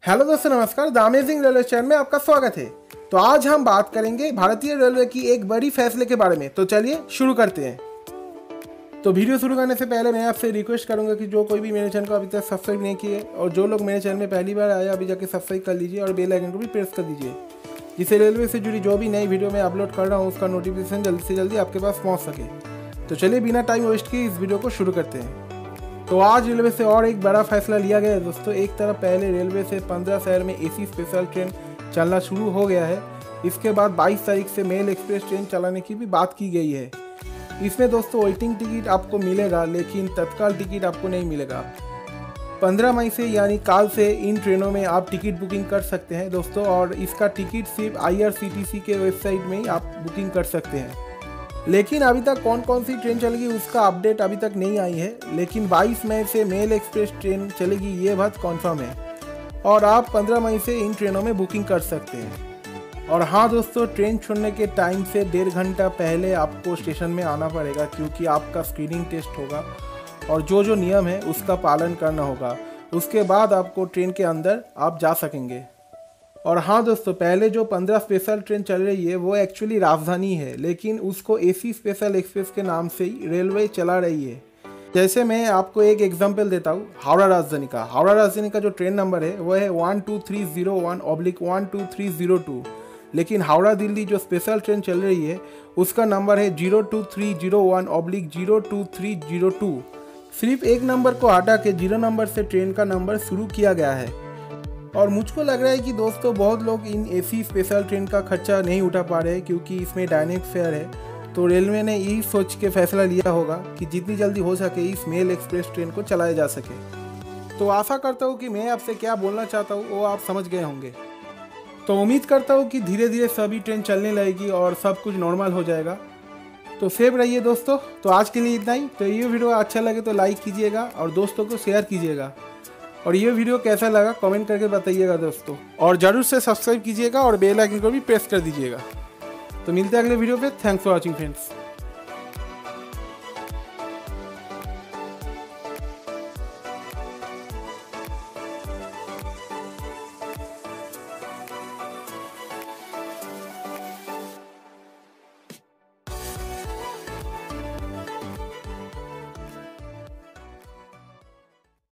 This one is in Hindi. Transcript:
हेलो दोस्तों, नमस्कार। द अमेजिंग रेलवे चैनल में आपका स्वागत है। तो आज हम बात करेंगे भारतीय रेलवे की एक बड़ी फैसले के बारे में। तो चलिए शुरू करते हैं। तो वीडियो शुरू करने से पहले मैं आपसे रिक्वेस्ट करूंगा कि जो कोई भी मेरे चैनल को अभी तक सब्सक्राइब नहीं किए और जो लोग मेरे चैनल में पहली बार आए अभी जाके सब्सक्राइब कर लीजिए और बेल आइकन को भी प्रेस कर दीजिए, जिससे रेलवे से जुड़ी जो भी नई वीडियो मैं अपलोड कर रहा हूँ उसका नोटिफिकेशन जल्दी से जल्दी आपके पास पहुँच सके। तो चलिए बिना टाइम वेस्ट किए इस वीडियो को शुरू करते हैं। तो आज रेलवे से और एक बड़ा फैसला लिया गया है दोस्तों। एक तरफ पहले रेलवे से 15 शहर में एसी स्पेशल ट्रेन चलना शुरू हो गया है। इसके बाद 22 तारीख से मेल एक्सप्रेस ट्रेन चलाने की भी बात की गई है। इसमें दोस्तों वेटिंग टिकट आपको मिलेगा, लेकिन तत्काल टिकट आपको नहीं मिलेगा। 15 मई से यानी काल से इन ट्रेनों में आप टिकट बुकिंग कर सकते हैं दोस्तों, और इसका टिकट सिर्फ IRCTC के वेबसाइट में ही आप बुकिंग कर सकते हैं। लेकिन अभी तक कौन कौन सी ट्रेन चलेगी उसका अपडेट अभी तक नहीं आई है, लेकिन 22 मई से मेल एक्सप्रेस ट्रेन चलेगी ये बात कन्फर्म है और आप 15 मई से इन ट्रेनों में बुकिंग कर सकते हैं। और हाँ दोस्तों, ट्रेन छोड़ने के टाइम से 1.5 घंटा पहले आपको स्टेशन में आना पड़ेगा, क्योंकि आपका स्क्रीनिंग टेस्ट होगा और जो नियम है उसका पालन करना होगा। उसके बाद आपको ट्रेन के अंदर आप जा सकेंगे। और हाँ दोस्तों, पहले जो 15 स्पेशल ट्रेन चल रही है वो एक्चुअली राजधानी है, लेकिन उसको AC स्पेशल एक्सप्रेस के नाम से ही रेलवे चला रही है। जैसे मैं आपको एक एग्जांपल देता हूँ हावड़ा राजधानी का। हावड़ा राजधानी का जो ट्रेन नंबर है वो है 12301/12302, लेकिन हावड़ा दिल्ली जो स्पेशल ट्रेन चल रही है उसका नंबर है 02301/02302। सिर्फ एक नंबर को हटा के 0 नंबर से ट्रेन का नंबर शुरू किया गया है। और मुझको लग रहा है कि दोस्तों बहुत लोग इन AC स्पेशल ट्रेन का खर्चा नहीं उठा पा रहे हैं, क्योंकि इसमें डायनेमिक फेयर है। तो रेलवे ने यही सोच के फैसला लिया होगा कि जितनी जल्दी हो सके इस मेल एक्सप्रेस ट्रेन को चलाया जा सके। तो आशा करता हूँ कि मैं आपसे क्या बोलना चाहता हूँ वो आप समझ गए होंगे। तो उम्मीद करता हूँ कि धीरे धीरे सभी ट्रेन चलने लगेगी और सब कुछ नॉर्मल हो जाएगा। तो सेफ रहिए दोस्तों। तो आज के लिए इतना ही। तो ये वीडियो अच्छा लगे तो लाइक कीजिएगा और दोस्तों को शेयर कीजिएगा, और ये वीडियो कैसा लगा कमेंट करके बताइएगा दोस्तों, और ज़रूर से सब्सक्राइब कीजिएगा और बेल आइकन को भी प्रेस कर दीजिएगा। तो मिलते हैं अगले वीडियो पे। Thanks for watching friends.